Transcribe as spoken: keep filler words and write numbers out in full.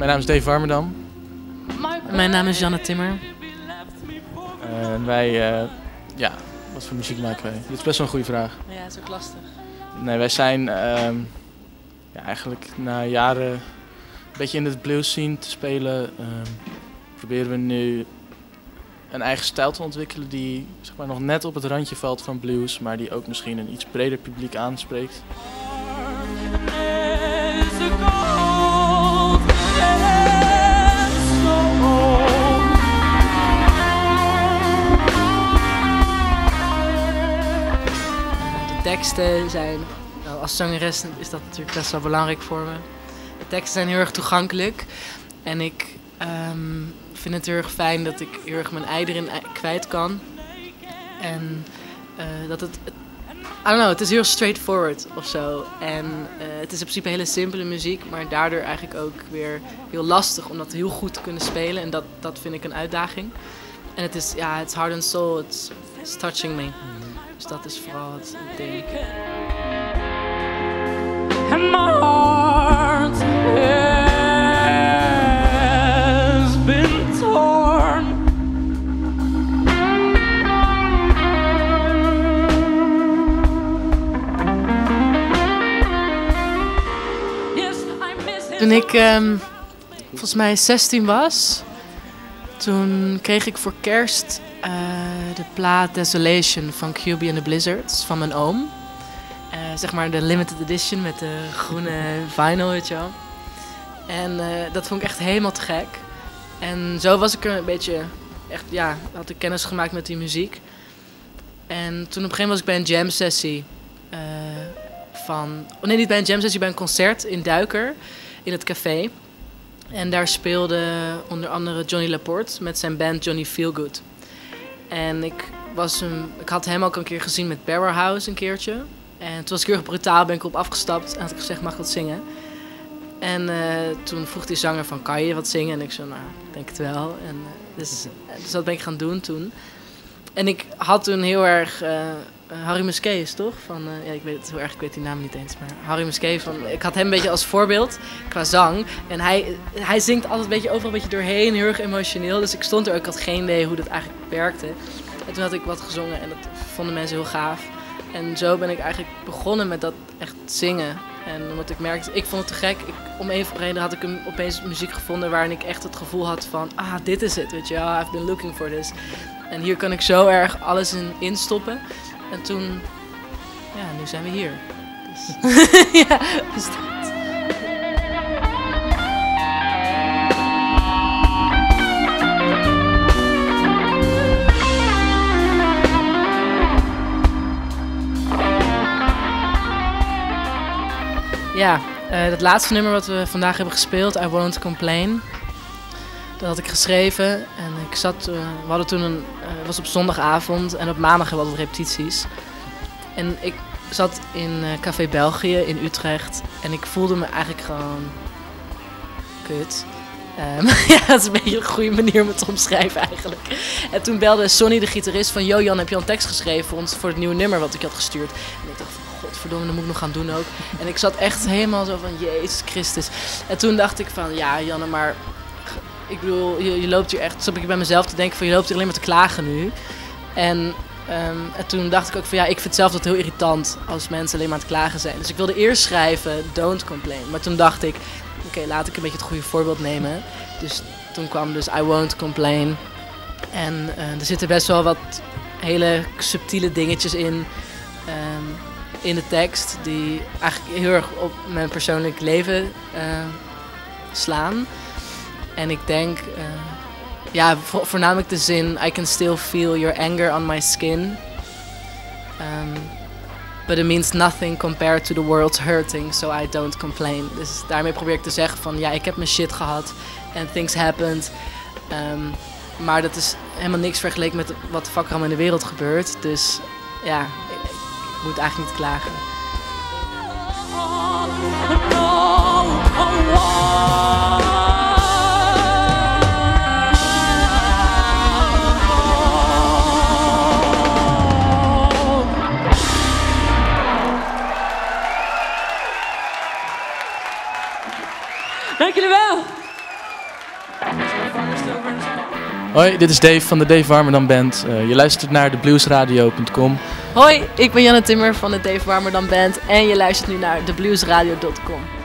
mijn naam is Dave Warmerdam. Mijn naam is Janne Timmer. En wij, uh, ja, wat voor muziek maken wij? Dit is best wel een goede vraag. Ja, dat is ook lastig. Nee, wij zijn uh, ja, eigenlijk na jaren een beetje in de blues scene te spelen, uh, proberen we nu een eigen stijl te ontwikkelen die zeg maar, nog net op het randje valt van blues, maar die ook misschien een iets breder publiek aanspreekt. De teksten zijn, nou, als zangeres is dat natuurlijk best wel belangrijk voor me. De teksten zijn heel erg toegankelijk en ik um, vind het heel erg fijn dat ik heel erg mijn ei erin kwijt kan. En uh, dat het, het, I don't know, het is heel straightforward of zo. En uh, het is in principe hele simpele muziek, maar daardoor eigenlijk ook weer heel lastig om dat heel goed te kunnen spelen. En dat, dat vind ik een uitdaging. En het is, ja, het is heart and soul, it's, it's touching me. Dus dat is vooral het ding. And my heart has been torn. Toen ik um, volgens mij zestien was, toen kreeg ik voor kerst uh, de plaat Desolation van Q B and the Blizzards van mijn oom. Uh, zeg maar de limited edition met de groene vinyl, weet je wel. En uh, dat vond ik echt helemaal te gek. En zo was ik er een beetje, echt, ja, had ik kennis gemaakt met die muziek. En toen op een gegeven moment was ik bij een jam sessie uh, van, oh nee, niet bij een jam sessie, bij een concert in Duiker, in het café. En daar speelde onder andere Johnny Laporte met zijn band Johnny Feelgood. En ik, was een, ik had hem ook een keer gezien met Powerhouse een keertje. En toen was ik heel erg brutaal, ben ik op afgestapt en had ik gezegd, mag ik wat zingen? En uh, toen vroeg die zanger van, kan je wat zingen? En ik zei, nou, ik denk het wel. En, uh, dus, dus dat ben ik gaan doen toen. En ik had toen heel erg... Uh, Harry Musquet, toch? Van, uh, ja, ik weet het heel erg, ik weet die naam niet eens, maar Harry Musquet, van, ik had hem een beetje als voorbeeld qua zang. En hij, hij zingt altijd een beetje overal een beetje doorheen, heel erg emotioneel. Dus ik stond er ook, ik had geen idee hoe dat eigenlijk werkte. En toen had ik wat gezongen en dat vonden mensen heel gaaf. En zo ben ik eigenlijk begonnen met dat echt zingen. En omdat ik merkte, ik vond het te gek. Ik, om een of reden had ik een, opeens muziek gevonden waarin ik echt het gevoel had van, ah, dit is het, weet je wel, I've been looking for this. En hier kan ik zo erg alles in instoppen. En toen, ja, nu zijn we hier. Dus, ja, dus dat. Ja, uh, dat laatste nummer wat we vandaag hebben gespeeld, I Won't Complain. Dat had ik geschreven en ik zat, uh, we hadden toen een, uh, het was op zondagavond en op maandag hebben we altijd repetities. En ik zat in uh, Café België in Utrecht en ik voelde me eigenlijk gewoon kut. Um, ja, dat is een beetje een goede manier om het te omschrijven eigenlijk. En toen belde Sonny, de gitarist, van, yo Jan, heb je al een tekst geschreven voor ons voor het nieuwe nummer wat ik had gestuurd? En ik dacht van, godverdomme, dat moet ik nog gaan doen ook. En ik zat echt helemaal zo van, Jezus Christus. En toen dacht ik van, ja Janne, maar ik bedoel, je, je loopt hier echt, zat ik bij mezelf te denken van, je loopt hier alleen maar te klagen nu. En, um, en toen dacht ik ook van, ja, ik vind zelf dat heel irritant als mensen alleen maar aan het klagen zijn. Dus ik wilde eerst schrijven, don't complain. Maar toen dacht ik, oké, okay, laat ik een beetje het goede voorbeeld nemen. Dus toen kwam dus I Won't Complain. En uh, er zitten best wel wat hele subtiele dingetjes in, um, in de tekst, die eigenlijk heel erg op mijn persoonlijk leven uh, slaan. En ik denk, uh, ja, vo- voornamelijk de zin, I can still feel your anger on my skin. Um, but it means nothing compared to the world's hurting, so I don't complain. Dus daarmee probeer ik te zeggen van, ja, ik heb mijn shit gehad en things happened. Um, maar dat is helemaal niks vergeleken met wat fuck er allemaal in de wereld gebeurt. Dus ja, ik, ik moet eigenlijk niet klagen. Dank jullie wel. Hoi, dit is Dave van de Dave Warmerdam Band. Uh, je luistert naar de bluesradio punt com. Hoi, ik ben Janne Timmer van de Dave Warmerdam Band en je luistert nu naar de bluesradio punt com.